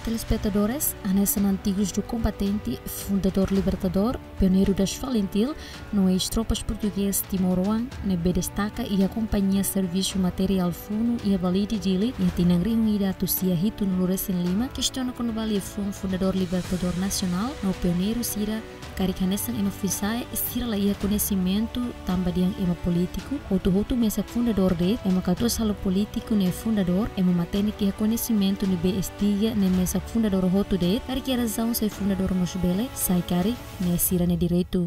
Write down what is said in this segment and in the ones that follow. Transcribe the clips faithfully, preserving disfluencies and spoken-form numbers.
telespectadores, Anessan antigos do combatente, fundador libertador, pioneiro das Falentil, no ex-tropas português Timor-Oan, nebe destaca e a companhia Serviço Material Funo e a Balidi Dili, e a Tinangri Unida Tusia Hito no Lorecen Lima, questiona quando vale foi um fundador libertador nacional, no pioneiro Sira, Karik Anessan ema Fisae, Sira la ia conhecimento, também ema político, Hotu-Hotu mesa fundador de, ema catua salo político ne fundador, ema matene que conhecimento ne be estiga ne mesa fundador Hotu de, Karik a razão sai fundador Mosbele, sai Karik, ne Sira ne direito.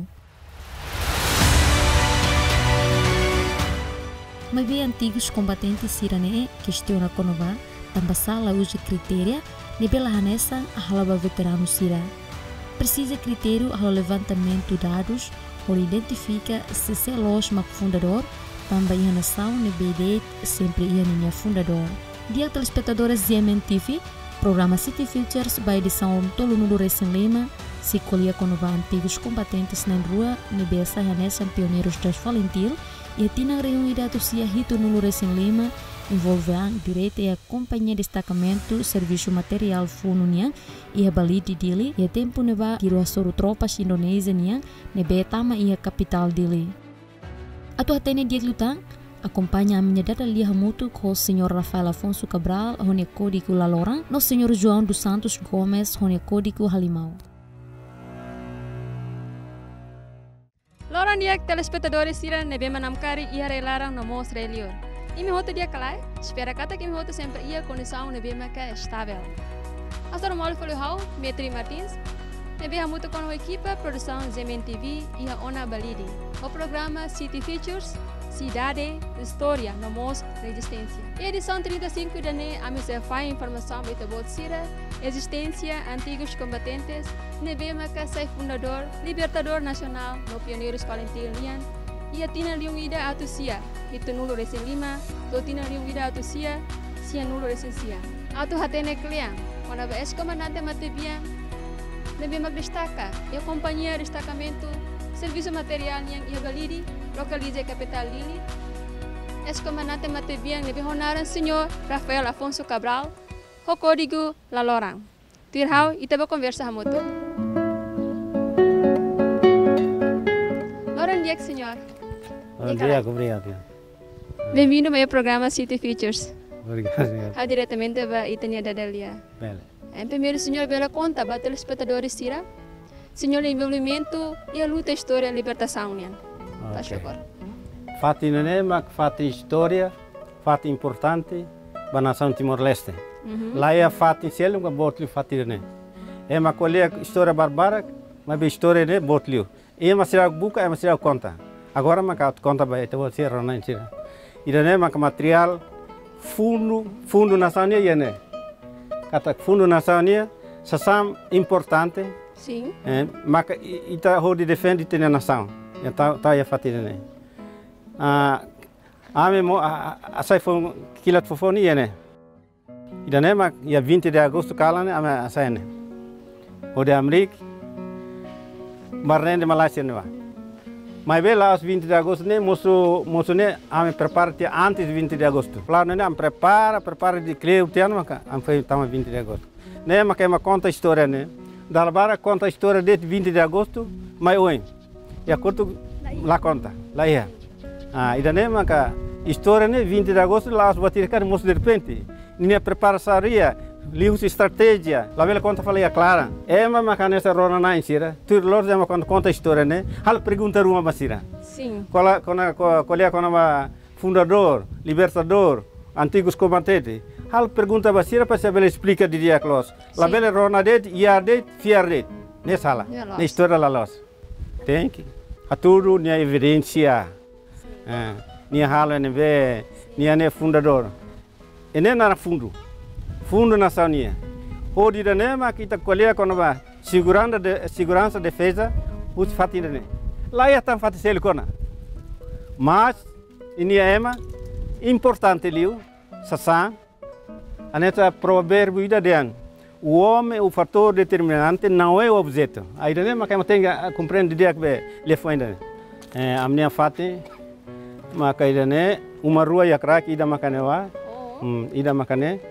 Mas bem antigos combatentes Sirane questiona quando vá, também sala usa critério, ne bela Anessan a halaba veterano Sira. Precisa critério ao levantamento de dados, ou identifica se se é loja como fundador, também a nação ne B D sempre ia minha fundador. Dia telespectadores Z M T V, programa City Features by edição Tolo no Lorecen Lima, se colhia quando vá antigos combatentes na rua, ne besa Anessan pioneiros das Falentil, e a tina reunida Tusia Hito no Lorecen Lima, envolvendo direito e a companhia de destacamento Serviço Material Funo e a Balidi Dili, e a tempo neba tiro a soro tropas indonésia niang, nebe tama e a capital Dili. A tua tene dia lutan, acompanha a minha data lia mutu com o senhor Rafael Afonso Cabral, hone código Lalorang, no senhor João dos Santos Gomes, hone código Halimau. Loran dia telespectadores Sira nebe manamkari ia relarang no mostra elior. E me roto dia calai, espera kata que me roto sempre ia condição nebe maca estável. A sua mole foi o Metri Martins, nebe hamuto com a equipa produção Z M T V e a Ona Balidi. O programa City Features, Cidade, História, Nomos, Resistência. E a edição trinta e cinco de ne a missa faz informação sobre a Sira, existência, antigos combatentes, nebe maca sai fundador, libertador nacional, no pioneiros Falentil Lian, e a tina liungida atusia, hito nulo Lorecen Lima, do tina liungida atusia, sia nulo Lorecen sia. Atu hatene kliang, quando a ex-comandante Matebian, nebe mag destaca, e a companhia de destacamento, Serviço Material yang ia Balidi, localiza a capital Lili. Ex-comandante Matebian nebe honaran senhor Rafael Afonso Cabral, o código Lalorang. Tirhau, itaba conversa hamuto. Loran dia, senhor. Bom dia, obrigado. Bem-vindo ao meu programa City Features. Obrigado, senhor. Ah, diretamente para Itania Dadelia. Bem. Em primeiro, senhor, bela conta para telespectadores Sira, senhor, envolvimento e a luta história e libertação, né? Faz favor. Fato inenema, fato história, fato importante para a nação Timor-Leste. Lá é fato em selo, que botlio fato inene. É uma colher história barbara, mas a história né botlio. É uma cidade buca, é uma cidade conta. Agora uma conta vai ter você ronan Sira. E daí uma material fundo fundo nacional né. Kata fundo nacional, sasam importante. Sim. É, mas ita hodi defende a nação. Então tá é fato inene. Ah, a memo a sai foi kilat fofoni né. E daí uma dia vinte de agosto calane a sai né. Hodi América Barnende Malaysia ne va. Mas bem lá, vinte de agosto, né, moço, moço, né, a me prepara antes de vinte de agosto. Plano, né, a me prepara, prepara de clear o ano, mas a me foi também vinte de agosto. Né, mas que é uma conta história, né. Dalbara conta a história desde vinte de agosto, mas hoje. E a curto, lá conta, lá é. Ah, e daí, mas que história, né, vinte de agosto, lá os bater cara, moço de repente. Ninguém prepara saria. Lius estratégia, lá vela conta falei a clara. É uma macanessa rona na insira. Tu lord é uma conta conta história né. Hal pergunta uma basira. Sim. Qual qual qual é qual fundador, libertador, antigos combatentes. Hal pergunta basira para saber explica de dia close. Lá vela rona det, ia det, fiar det. Ne sala. Ne história lá los. Thank you. A tudo ne evidência. Ah, ne hal ne ve, ne ne fundador. E ne na fundo. Fundo nacional. Hoje da nema kita colher quando vai segurança de segurança defesa os fatinha né. Lá é tão fácil ele cona. Mas ini é uma importante liu sasa aneta provérbio ida dean. O homem o fator determinante não é o objeto. Aí da nema que tem que compreender dia que le foi ainda. Eh a minha fati maka ida né uma rua yakrak ida makanewa. Ida makane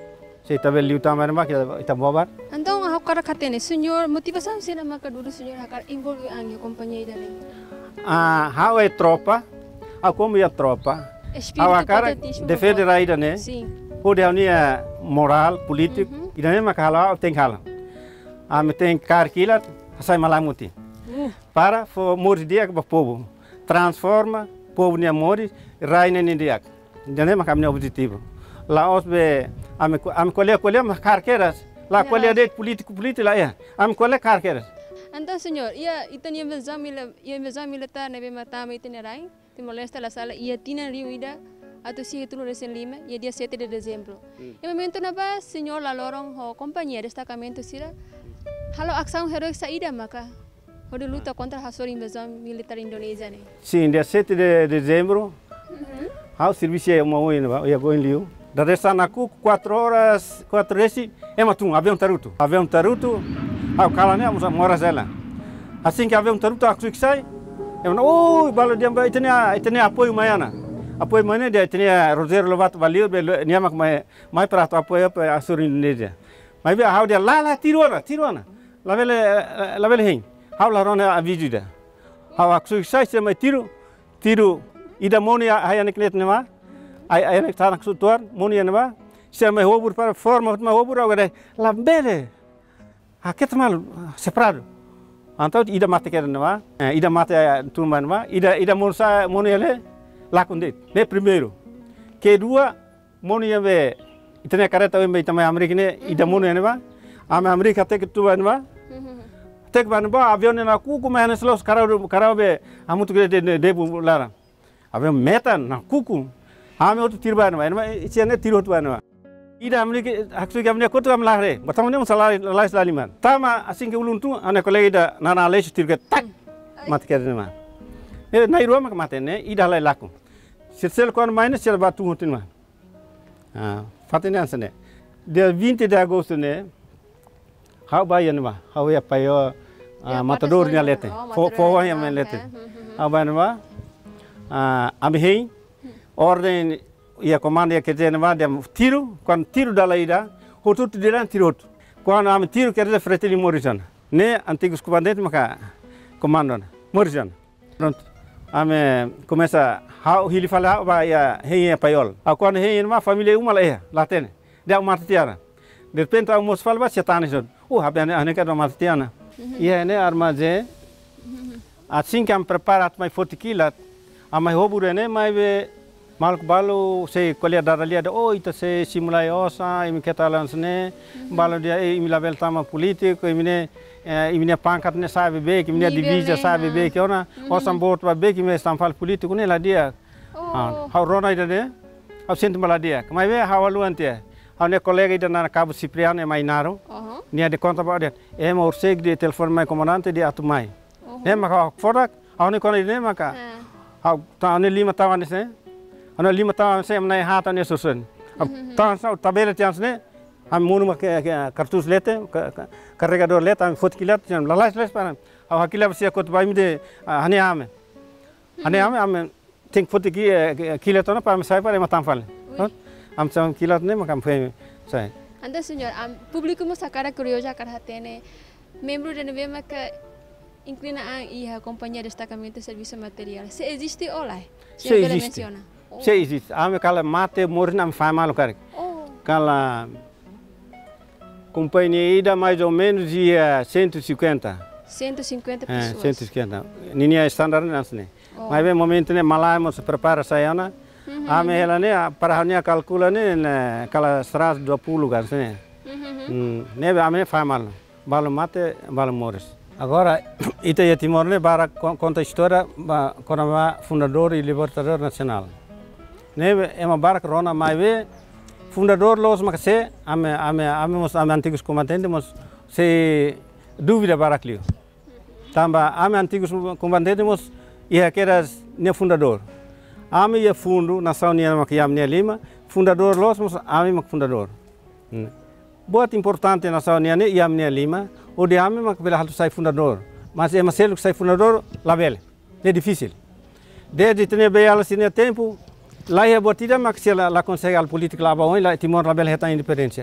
Se tabe liu tamar mak ita bobar. Então a cara catene, senhor, motivação será maca duro senhor a cara envolve a companhia dele. Ah, how é tropa? A como é tropa? A cara defende raída né? Sim. Pode a moral, político, e daí mak hala tem hala. A me tem car kilat, sai malamuti. Para for mordia para povo, transforma povo nia mori, raine ni dia. Daí mak amne objetivo. Lá os be am am colher colher mas carqueiras lá colher de político político lá é am colher carqueiras. Então senhor ia itu nia invasão mila ia invasão militar nebe matar me itinerai te molesta la sala ia tina rio ida atau si itu recém lima ia dia sete de dezembro. E momento na ba senhor la lorong ho companhia destacamento sira halo ação heroic saída maka ho de luta contra a sua invasão militar indonésia né. Sim, dia sete de dezembro. Há o serviço é uma oi não ia go em Liu. Da Ressanaku, quatro horas, quatro vezes, é matung, avião taruto. Avião taruto, ao cala né, mora zela. Assim que avião taruto, a que sai, eu não, oh, balo dia vai ter ter apoio amanhã. Apoio amanhã dia ter Rosário Lovato valeu, dia mak mais mais para apoio para a Sur Indonésia. Mas via how dia lá lá tirona, tirona. Lá vele lá vele hein. How lá rona a vídeo. How a que sai se mais tiro, tiro ida moni a aí naquele tema. Ai ai nak tanak sutuar moni anaba se mai hobur para forma mai hobur agora lá bele a que mal separado então ida mate que anaba ida mate turma anaba ida ida monsa moni ele lá com det ne primeiro que dua moni ave itne careta ave também América ne ida moni anaba ame América até que tu anaba tek banba avião na cuco mas ne slos carau carau be amutu que de debu lara avião meta na cuco Hame outro tiro bana, mas isso é tiro outro bana. Ida amni haksu que amni kotu amlah re, bertemu ni masalah lain selalu man. Tama asing ke ulun tu, ane kolega ida nana lesu tiro ke tak mati kerana man. Eh nai ruam ke mati ne, ida lai laku. Sel kon main sel batu hotin man. Ah, fatene ansane. Dia vinte de agosto ne, how bayan ma, how ya payo matador ni lete, fo fo yang men lete. How bayan ma, ah amhi ordem ia comando ia quer dizer não tiro quando tiro da laída outro tirar tiro outro quando am tiro quer dizer Fratelli Morrison né antigos comandantes maka comando Morrison pronto ame começa how ele fala vai ia rei paiol a quando rei uma família uma lá lá tem dia uma tiara de repente a moça fala vai setane isso oh habane ane que uma tiana e é né armazém assim que am preparado mais forte quilat a mais robure né mais Maluk balu se colher dar ali ada oh itu se simulai osa imi ketalan sene balu dia imi label tama político imi ne imi ne pangkat ne sabe be imi ne divisa sabe be que ona osam bot ba be imi stamfal político ne lá dia how rona ida ne how sente mala dia mas be how aluan dia how ne colega ida na Cabo Cipriano e Mainaro ne de conta ba dia é ma urseg de telefone mai comandante de atumai é ma forak how ne kona ne maka how ta ne lima tawan ne Ana lima tahun saya menai hata ni susun. Tahun saya tabela tiang sini, kami munu mak kartus lete, carregador lete, kami foto kilat, jangan lalai lalai sekarang. Awak kilat bersih kot bayi mide hani ame, hani ame ame think foto kilat tu na para saya para emat tampal. Am saya kilat ni mak kami faham saya. Anda senhor, publico mo sakara curiosa karhatene, membro de neve mak inclina a ia companhia de destacamento de serviço material. Se existe olá? Se existe. Se existe. Ame kala mate morina am faz mal cara. Kala companhia ida mais ou menos ia cento e cinquenta. cento e cinquenta pessoas. cento e cinquenta. Ninha standar nasne. Mas bem momento ne malai mo se prepara sayana. Ame ela ne para hanya calcula ne kala seratus dua puluh kan sene. Ne ame faz mal. Balo mate, balo moris. Agora, ita ia Timor ne bara conta a história com fundador e libertador nacional. Ne é uma barca rona mais ve fundador los makase ame ame ame mos ame antigos combatentes mos se dúvida baraclio. Tamba ame antigos combatentes mos ia queras ne fundador. Ame ia fundo nação nia makiam nia lima fundador los mos ame mak fundador. Buat importante nação nia ne iam nia lima o de ame mak bela hatu sai fundador. Mas é macelo que sai fundador label. É difícil. Desde ter beala sine tempo lá é botida mas se ela consegue a política lá bom lá Timor label reta independência.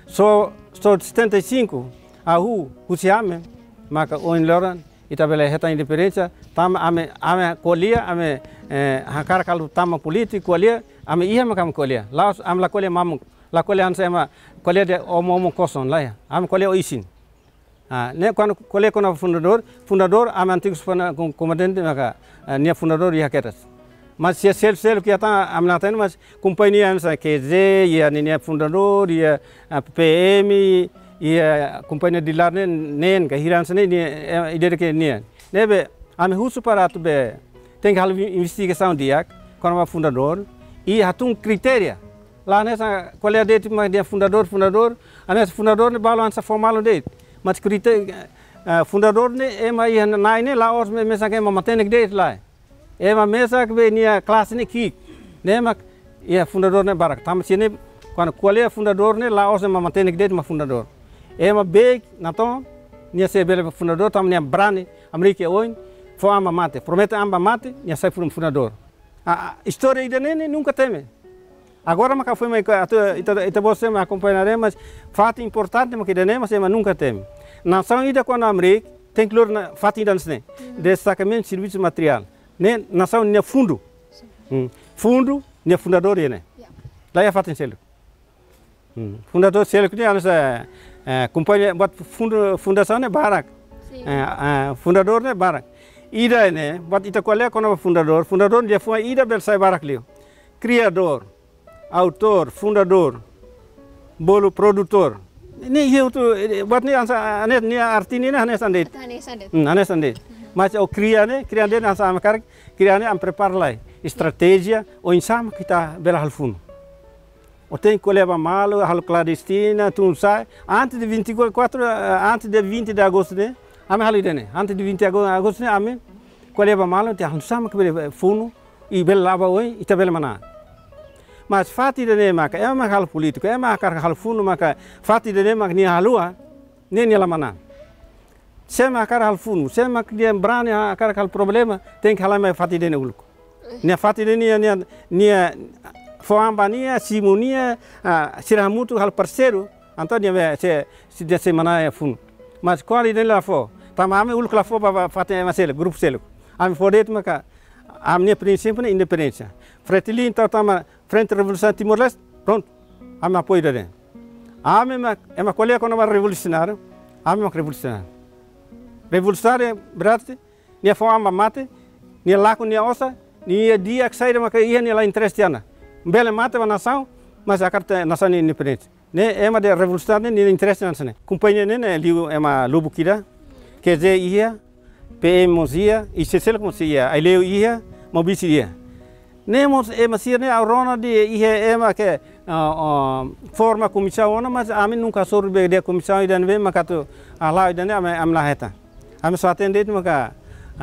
só só setenta e cinco a hu husiame maka oin loran ita bela heta independência tama ame ame kolia ame hakar kalu tama político kolia ame ia makam kolia laos am la kolia mamu la kolia ansa ema kolia de omo omo koson lá ya am kolia oisin ah ne quando kolia kono fundador fundador ame antigos comandante maka nia fundador ia ketas mas se sel sel que está am na ten mas companhia ansa que z ia nia fundador ia P M ia companhia de lar nen ka hiran sene ni ide ke ni nebe ame husu para tu be tem hal investigação dia quando é fundador e hatung criteria lá nessa qual é a date mas dia fundador fundador anessa fundador ne balança formal date mas criteria fundador ne é mais nai ne lá os me mesa que mamatene date lá é uma mesa que venia classe ne ki ne mas ia fundador ne barak tam sini quando qual é fundador ne lá os mamatene date ma fundador é uma big nato nia se bele fundador tam nia brane america oin fo amba mate promete amba mate nia sai for fundador a história ida nene nunca teme agora mas foi mais ita ita você me acompanharei mas fato importante mas que ida mas ema nunca teme nação ida quando america tem que na fato ida né destacamento de serviço material né nação nia fundo fundo nia fundador né lá é fato em selo fundador selo que ania Uh, companhia buat funda, fundação é barak, uh, uh, fundador é barak. Ida né, buat ita qual é quando fundador, fundador dia foi ida bersai barak liu, criador, autor, fundador, bolo produtor. Ini hiu tu buat ni ansa anes ni arti ni anes sandet. Anes sandet. Anes sandet. Mas o cria né, cria dele ansa am kar, cria né am prepar lá, estratégia o insam kita bela halfun. O tem que levar malo, a clandestina, tudo sai. Antes de vinte e quatro, antes de vinte de agosto, né? Ame hal idene. Antes de vinte de agosto, né? Ame que levar malo, tem alçama que bele funo e bele lava oi e tabele mana. Mas fati idene maka, é uma hal político, é uma car hal funo maka. Fati idene maka ni halua, nem ni lamana. Se ma car hal funo, se ma que brane a car hal problema, tem que halar mais fati idene ulco. Ni fati idene ni ni Foambania, Simonia, Siramutu, hal parceiro, Antônio se se de semana é fundo. Mas qual é lá fo? Tamame ul lá fo para fazer uma cela, grupo cela. Am fodet maka, am minha princípio na independência. Fretilin então tama frente revolução Timor-Leste, pronto. Am apoio dele. Am uma é uma colega quando vai revolucionário, am uma revolucionário. Revolucionário berarti nia fo am mate, nia laku nia osa, nia dia que sai maka ia nia lá interestiana. Bela mata a nação, mas a carta nação é independente. Né é uma de revolução né nem interessa nação né. Companhia né liu é uma lobo kira, quer dizer ia, P M mozia e se sel como se ia, aí leu ia, mobícia ia. Né mos é mas né a rona de ia é uma que forma comissão ona, mas a mim nunca soube de comissão e dan vem makato a lá e dan é am lá reta. A mim só atender maka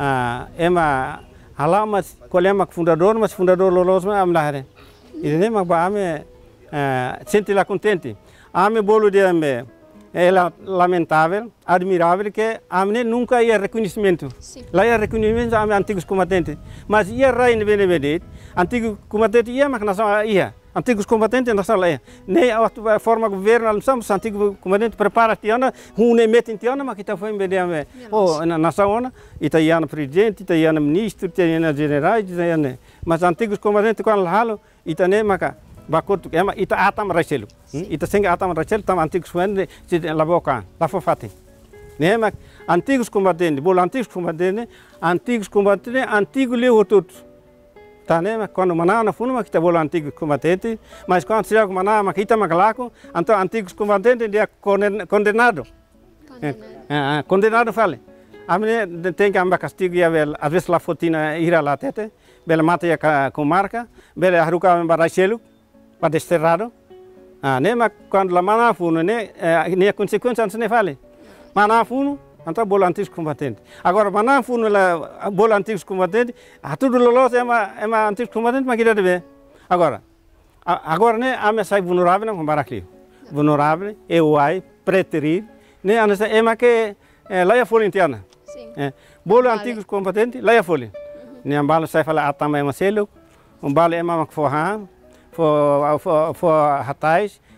é uma ala mas qual é uma fundador, mas fundador lolos mas am lá reta. E nem mas ame sente lá contente. Ame bolo de ame é lamentável, admirável que ame nunca ia reconhecimento. Lá ia reconhecimento ame antigos combatentes. Mas ia rain bene bene antigo combatente ia mas nação ia. Antigos combatentes nação lá. Nem a forma governo alçamos antigo combatente prepara tiana, une mete tiana mas kita foi bene ame. Oh nação ona italiano presidente, italiano ministro, italiano general, italiano. Mas antigos combatentes quando halo itane maka bakut ema ita atam rachelu ita senga atam rachelu tam antigos combatentes se laboca la fofati nema antigos combatentes bol antigos combatentes antigos combatentes antigo leotut tá nema quando manana funuma kita bol antigos combatentes mas quando se algo manana kita magalako então antigos combatentes dia condenado condenado condenado fale amne tem que amba castigo ia vel às vezes la fotina ira la tete bela mata ya comarca, bela haruka embarachelo, para desterrado. Ah, né, mas quando la mana funo, né, nem a consequência não se fale. Mana funo, então bola antigos combatentes. Agora mana funo la bola antigos combatentes, a tudo lolos é uma é uma antigos combatentes, mas que deve ver. Agora, agora né, a me sai vulnerável não comparaclio. Vulnerável, é o ai preterir, né, a nessa é uma que lá é folha interna. Sim. Bola antigos combatentes, lá é folha. Ni ambalo sai fala atama é macelo, um balo é mama que for han, for for for hatais,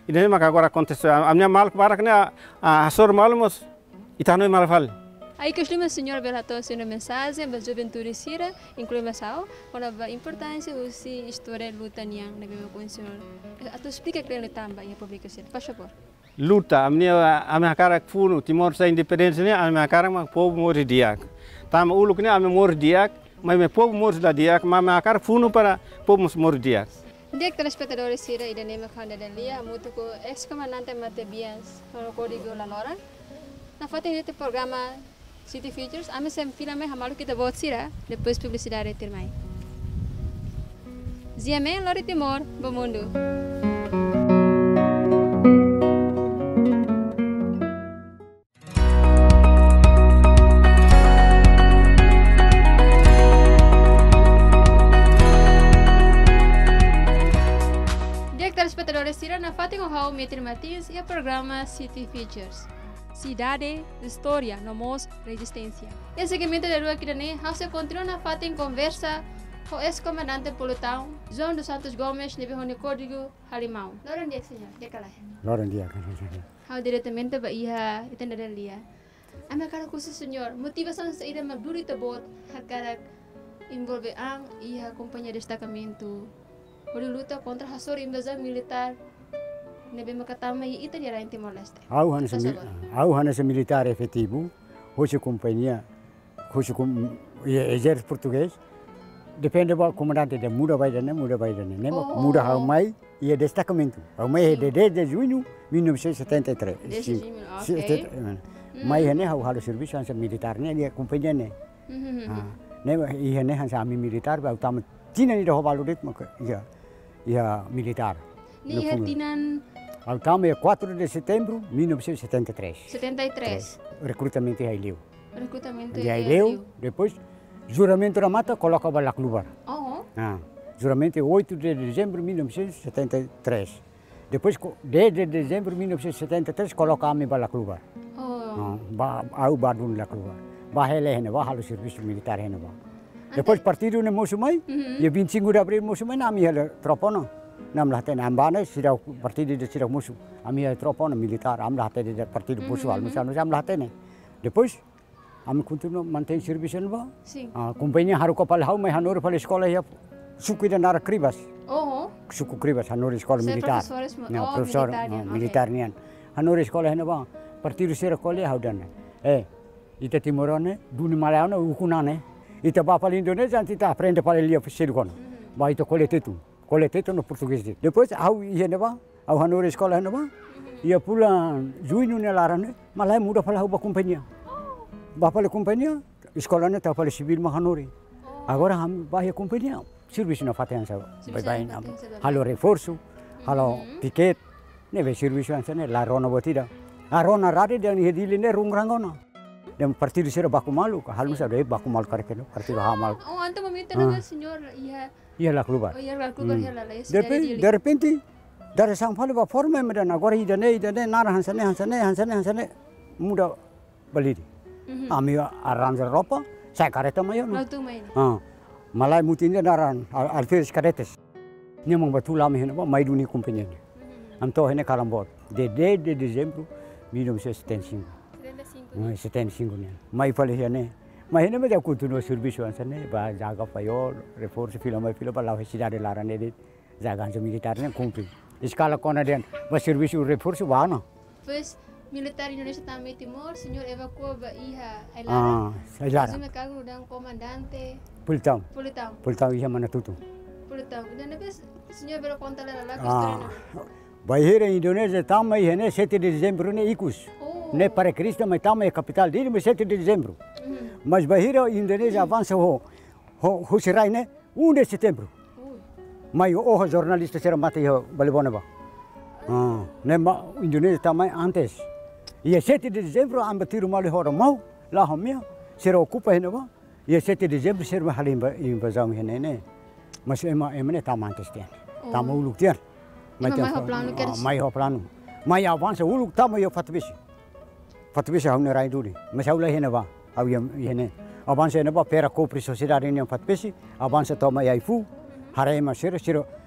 Ida nem maka agora aconteceu. A minha mal para que né a sor malmos ita não mal vale. Aí que o senhor relatou sua mensagem, mas juventude sira, inclui masal, quando a importância usi história luta niang na bem com o senhor. Atau explica que ele também a publicação, por favor. Luta, a minha a minha cara que foi Timor sa independência né, a minha cara mas povo morre diak. Tama uluk né a minha morre diak, mas meu povo morre da diak, mas a minha cara foi para povo morre diak. Dia telespectadores sira ida nema khanda delia, muito com ex-comandante Matebias, no código la Lora. Na foto deste programa City Features, ame sem filme hamalu kita buat sira, depois publicidade termai. Ziame Lori Timor, Bomundo. Telespectadores sira na foto com Raul Metri Martins e o programa City Features. Cidade, História, Nomos, Resistência. E segmento da rua aqui dane, você continua na fato em conversa com o ex-comandante politão, João dos Santos Gomes, nível de código Halimau. Loren dia, senhor, dia kalah. Loren dia. How diretamente ba iha itanda delia. Ama cara khusus senhor, motivação sa ida magduri tabot hakarak envolve ang iha companhia de destacamento. Ori luta contra hasor invasão militar. Nebe makatama e ita dia em Timor-Leste. Au hana se au hana se militar efetivo, hoje companhia, hoje com exército português. Depende do comandante de muda vai dane, muda vai dane, né? Muda ao mai e é destacamento. Ao mai é de dez de junho mil novecentos e setenta e três. Ok. Mai hane au halo serviço hansa militar né, é companhia né. Né e hane hansa ami militar, au tam tina ni do balu ritmo ya ya militar. Ni hertinan Ao tamo é quatro de setembro de mil novecentos e setenta e três. setenta e três. Recrutamento em Aileu. Recrutamento em Aileu. Depois, juramento da mata, coloca o Laclubar. Oh. Ah, juramento é oito de dezembro de mil novecentos e setenta e três. Depois, dez de dezembro de mil novecentos e setenta e três, coloca a Ami Laclubar. Oh. Ao Badun Laclubar. Bahele hene, bahalo serviço militar hene ba. Depois, partido ne Mosumai, e vinte e cinco de abril Mosumai, na minha tropa não. Nam lahten ambane sirau partido de sirau musuh. Ami é tropa militar, am lahten de partido musuh, al musuh am lahten. Depois, ami continua mantém serviço no. Sim. A companhia haru kapal hau mai hanor pala escola ya suku de nara kribas. Oh. Suku kribas hanor escola militar. Não, professor militar nian. Hanor escola hena ba. Partido sirau koleh hau dan. Eh, ita timorone duni malayana ukunane. Ita ba pala Indonesia ita aprende pala lia sirukon. Ba ita koleh tetu. Colete no português. Depois, ao ia neba, ao hanor escola neba, ia pula junho ne larane, malai muda pala hau ba companhia. Ba pala companhia, escola ne ta pala civil ma hanori. Agora ham ba ia companhia, serviço na faten sa. Bye bye. Halo reforço, halo tiket, ne be serviço ansa ne la rona botida. A rona rade dan hedili ne rungrangona. Dan partido sira baku malu, hal sa de baku malu karekeno, partido hamal. Oh, anto momento na senhor ia Ia lá clubar. Oh, ia lá clubar ia lá. De repente, de repente, dari São Paulo ba forma medan agora ida ne ida ne nara hansane hansane hansane hansane muda balidi. Ami arranjar roupa, sai careta mayo. Não mai. Ah. Malai mutinda naran alferes caretes. Ni mong batu lama hena ba mai duni companhia. Am to hena kalambot. De dez de dezembro de mil novecentos e setenta e cinco. setenta e cinco ne. Mai fale hena. Mas ainda me deu continua serviço antes né, para jaga paiol, reforço fila mais fila para lá cidade lá né de jaga anjo militar né cumpre. Escala com a dentro, mas serviço reforço vá não. Pois militar Indonesia também Timor, senhor evacuou ba iha Ailara. Ah, Ailara. Mas me cago dan comandante. Politão. Politão. Politão iha mana tutu. Politão. Dan depois senhor bero conta lá lá ah. Bahira Indonesia também né sete de dezembro né ikus. Ne para Cristo mas também é capital dele mas sete de dezembro. Mas Bahia, Indonésia avança o o o serai né um de setembro. Mas o jornalista será mati o balibona ba. Ah, né Indonésia também antes. E sete de dezembro ambatiru mali hora mau lá homia será ocupa hena ba. E sete de dezembro será halim invasão hena né. Mas ema ema né também antes tian. Também uluk tian. Mas mais o plano que mais o plano. Mas avança uluk também eu fatbisi. Fatbisi hau nerai duri. Mas hau lá hena ba. Au ia hene avança ne ba pera copre sociedade ne fatpesi avança toma ia fu harai ma sira sira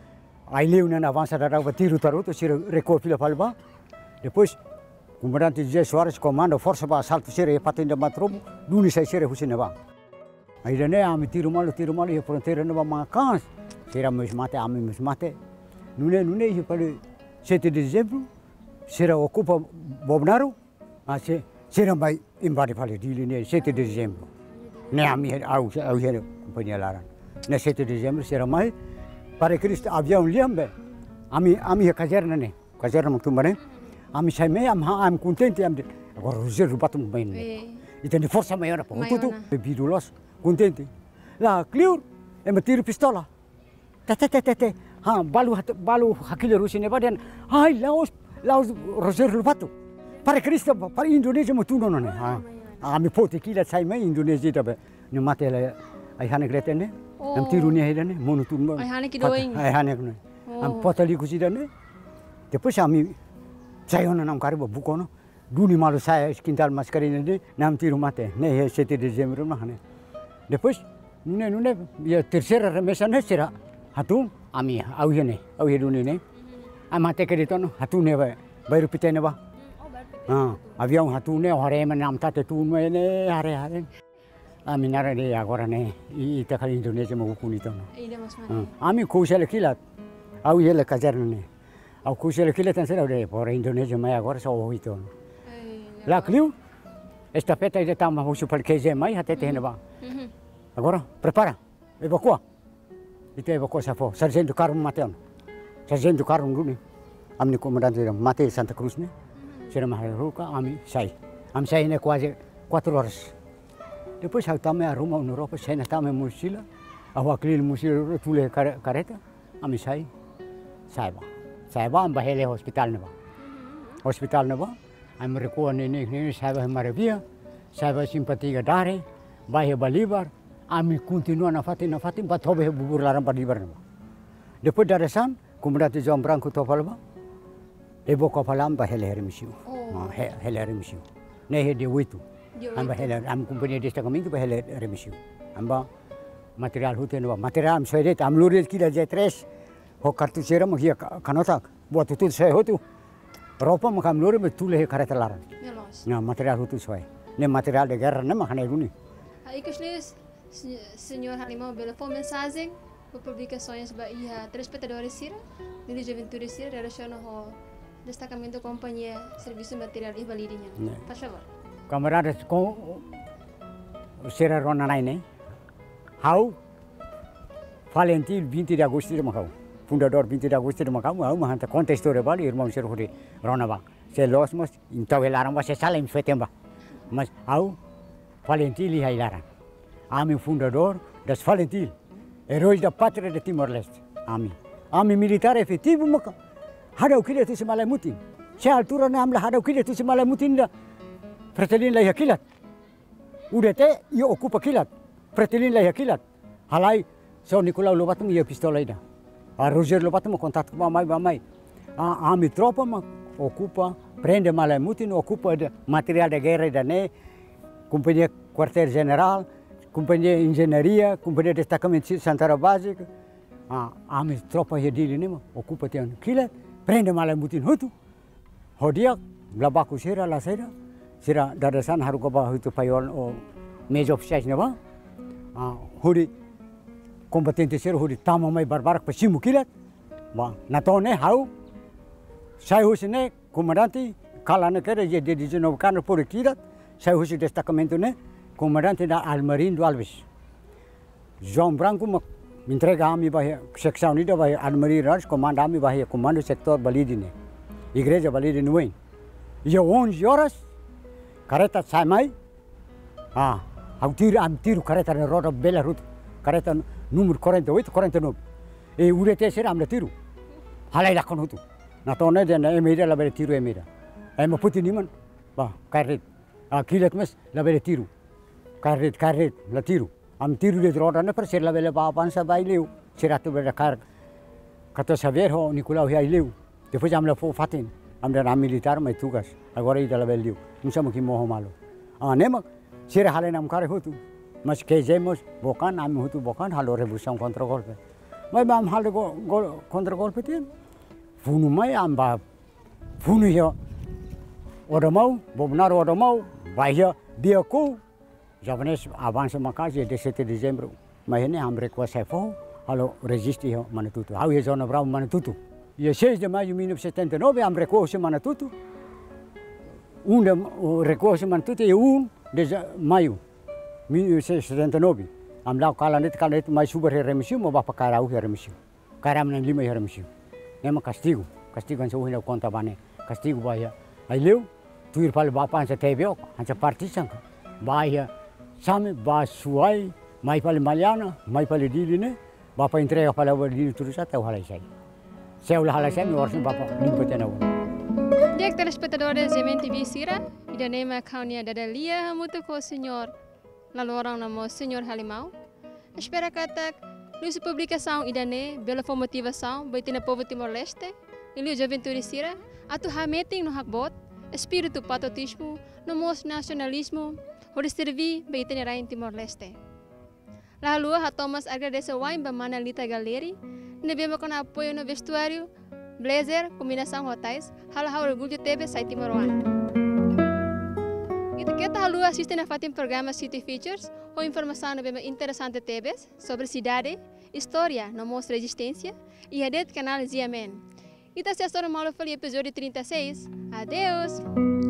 aí leu na avançada da tiro taruto, se recuou pela palma. Depois, o comandante José Soares comanda a força para assalto ser e patente da matrobo, duni sai ser Hussein ba. Aí dane a me tiro malo, tiro malo e a fronteira não vai macans. Será meus mate, a meus mate. Nune nune e para sete de dezembro, será ocupa Bobnaro, a se será vai invade para dili ne sete de dezembro. Ne a mi au au here companhia Laran. Ne sete de dezembro será mais para Cristo avião liambe. Ami ami caserna ne, caserna muito mare. Ami sai me am am contente am agora o zero batom bem. E tem força maior para tudo. Bebidulos contente. Lá clear é me tiro pistola. Tete tete tete. Ha balu balu hakile rusi ne badan. Hai laos laos rozer lupato. Para Cristo para Indonesia muito não né. Ha ami poti kila sai me Indonesia tabe. Ne mate la ai hane gretene. Am tiro ne hele ne monotun. Ai hane ki doing. Ai hane ne. Am potali kusida ne. Depois ami saya ona nam karibu bukono. Duni malu saya quintal mascarinha de nam tiro mate. Ne sete de dezembro na hane. Depois nune nune a terceira remessa ne será hatun ami au hene au heduni ne. Amate keritono hatun ne vai vai rupitene ba. Ah, avião hatun ne hare me nam tate tu ne hare hare. Ami nara de agora ne i ta kali Indonesia mo kunitono. Ami kusele kilat au hele caserna ne. Au kusele kilat tan será de por Indonesia mai agora só o itono. Lá cliu esta peta de tama o super queijo mai até tem ba. Agora prepara evacua. Itu evacua sa fo sargento Carmo Mateon. Sargento Carmo dulu ni. Amni comandante Mate Santa Cruz ni. Será mais ruca ami sai. Am sai ne quase quatro horas. Depois eu também arruma na Europa, sai na também mochila. Ao aquele mochila tule careta. Ami sai. Sai ba. Sai ba am bahele hospital ne ba. Hospital ne ba. Am recuo ne ne ne sai ba maravia. Sai ba simpatia dare. Bahia Bolivar. Ami continua na fatin na fatin bat hobe bubur laram Bolivar ne ba. Depois dari sana, comandante João Branco topalba. Ebo kapalam bahele hermisiu. Ah, hele hermisiu. Ne he de oito. Amba hele am companhia destacamento bahele hermisiu. Amba material huten ba material am soiret am lurit kila je tres. Ho kartuseira mo hia kanotak. Buat tutul saya hotu. Ropa mo kam lurit betul he kareta laran. Na material hutu soai. Ne material de guerra ne makane runi. Aí que os senhor Halimão belefou mensagem para publicações bahia telespectadores sira, dirige aventura sira relaciona ho destacamento companhia serviço material e validinha. Faz favor. Camaradas com será rona naine. How Valentil vinte de agosto de Macau. Fundador vinte de agosto de Macau, mau mahanta contestor bali irmão ser hore rona ba. Se los mas então elaram ba se sala em setembro. Mas how Valentil e Hailaran. Ami fundador das Valentil, heróis da pátria de Timor-Leste. Ami. Ami militar efetivo, mas hadau kile tu semalai mutin. Se altura na amla hadau kile tu semalai mutin da. Pretelin lai hakilat. Udete ia ocupa kilat. Pretelin lai hakilat. Halai so Nicolau Lobato ia pistola ida. A Roger Lobato mo contato com mamai mamai. A ami tropa ma ocupa prende malai mutin ocupa de material de guerra da ne. Companhia Quartel General, Companhia Engenharia, Companhia Destacamento Santara Básica. Ah, a minha tropa já dele nem ocupa tem aquilo, prende malai mutin hutu. Hodia, labaku sera la sera, sera dadasan haru kaba hutu payol o major officiais neba. Ah, hodi kompetente sera hodi tama mai barbarak pasimu kilat. Ba, natone hau. Sai husine comandante kala ne kere je de de no kan por kilat. Sai husi destacamento ne comandante da Almarindo Alves. João Branco me entrega a mim vai secção unida vai Almarindo Alves comanda a mim vai comando setor Balidine. Igreja Balidine Wayne. E onze horas careta sai mai. Ah, ao tiro am tiro careta na roda bela ruta. Careta número quarenta e oito, quarenta e nove. E o rete será am tiro. Halai la konutu. Na tone de na emira la bela tiro emira. Ai mo puti niman. Ba, carret. Ah, kilat mas la bela tiro. Carret, carret, la tiro. Am tiro de roda na per ser la bela papan sa baileu. Será tu bela car. Kata saber ho Nicolau Hiaileu. Depois am la fo fatin. Am da militar mai tugas. Agora ida la bela. Não chamo que morro malo. Ah, nema. Será halai nam care hutu. Mas que jemos bocan am hutu bocan halo revolução contra golpe. Mas bam hal de gol contra golpe tian. Funu mai amba funu ya. Ora mau, bobnar ora mau, bahia dia ku. Javanese avança makasi de sete de dezembro. Mas ini ham request fo halo resisti ho Manatutu. Au ye zona bravo Manatutu. Dia seis de maio de mil novecentos e setenta e nove ham request Manatutu. Um de request Manatutu e um de maio mil novecentos e setenta e nove. Am lau kala net kala net mais super remissio, mo bapa karau remissio. Karam nan lima remissio. Ema castigo, castigo an sohina conta bane. Castigo bahia. Ai leu, tuir pal bapa an sa tebeo, an sa partisan. Bahia same ba suai, mai pal maliana, mai pal diline, bapa entrega pala dili turusata o halai sai. Seu la halai sai mi orsin bapa limpo tena. Dia telespectadores de M T V Sira, ida nema kaunia dadalia muito com o senhor Lalorang namo senhor Halimau. Espera kata lusa publicação idane bela motivação baiti na povo Timor-Leste, ilu juventude Sira, atu hameting no hakbot, espírito patriotismo, no mos nacionalismo, hori servi baiti na rain Timor-Leste. Lalu ha Thomas agradece wine ba Manalita Galeri, nebema con apoio no vestuário, blazer, combinação hotéis, hala orgulho teve sai Timor-One. Kita halu assiste na fatin programa City Features, ou informação bem interessante tebes sobre cidade, história, no mostra resistência e a det canal Ziamen. Ita se astora malo foi episódio trinta e seis. Adeus.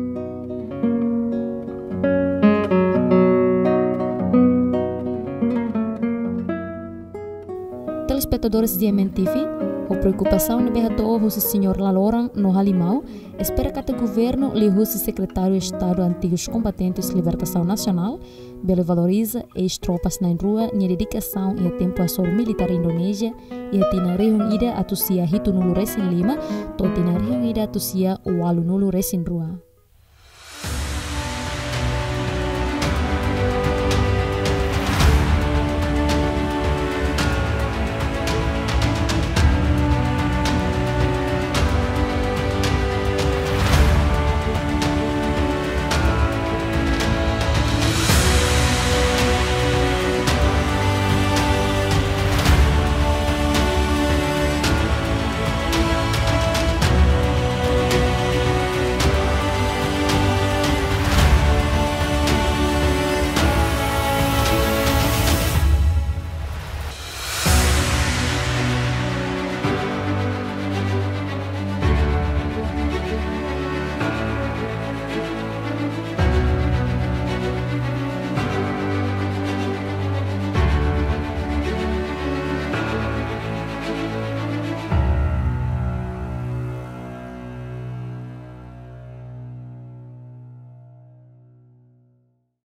Telespectadores de M T V, a preocupação de berra todo o senhor Lalorang no Halimau, espera que o governo lhe o secretário de Estado antigos combatentes de libertação nacional, bele valoriza as tropas na rua, minha dedicação e a tempo a soro militar Indonésia e a tina reunida a tusia hitu nulu resin lima, to tina reunida a tusia o alu nulu resin rua.